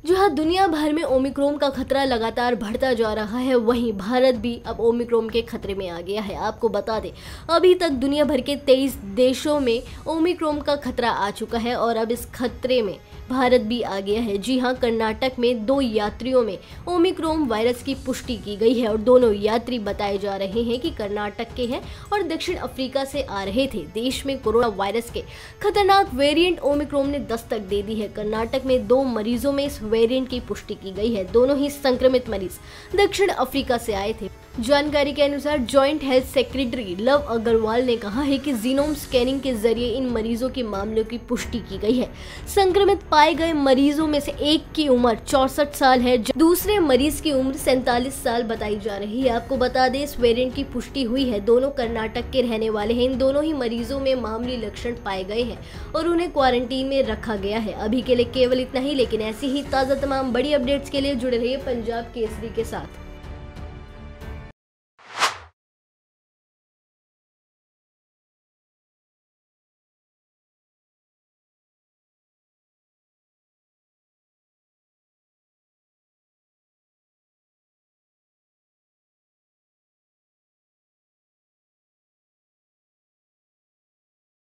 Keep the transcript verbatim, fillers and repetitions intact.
जो हाँ, दुनिया भर में ओमिक्रॉन का खतरा लगातार बढ़ता जा रहा है, वहीं भारत भी अब ओमिक्रॉन के खतरे में आ गया है। आपको बता दें, अभी तक दुनिया भर के तेईस देशों में ओमिक्रॉन का खतरा आ चुका है और अब इस खतरे में भारत भी आ गया है। जी हाँ, कर्नाटक में दो यात्रियों में ओमिक्रॉन वायरस की पुष्टि की गई है और दोनों यात्री बताए जा रहे हैं कि कर्नाटक के हैं और दक्षिण अफ्रीका से आ रहे थे। देश में कोरोना वायरस के खतरनाक वेरिएंट ओमिक्रॉन ने दस्तक दे दी है। कर्नाटक में दो मरीजों में इस वेरिएंट की पुष्टि की गई है। दोनों ही संक्रमित मरीज दक्षिण अफ्रीका से आए थे। जानकारी के अनुसार joint health secretary Lav Agarwal ने कहा है कि जीनोम स्कैनिंग के जरिए इन मरीजों के मामलों की पुष्टि की गई है। संक्रमित पाए गए मरीजों में से एक की उम्र चौसठ साल है, दूसरे मरीज की उम्र सैंतालीस साल बताई जा रही है। आपको बता दें, इस वेरिएंट की पुष्टि हुई है। दोनों कर्नाटक के रहने वाले हैं। इन दोनों ही मरीजों में मामूली लक्षण पाए गए हैं और उन्हें क्वारंटीन में रखा गया है। अभी के लिए केवल इतना ही, लेकिन ऐसी ही ताज़ा तमाम बड़ी अपडेट्स के लिए जुड़े रहिए पंजाब केसरी के साथ।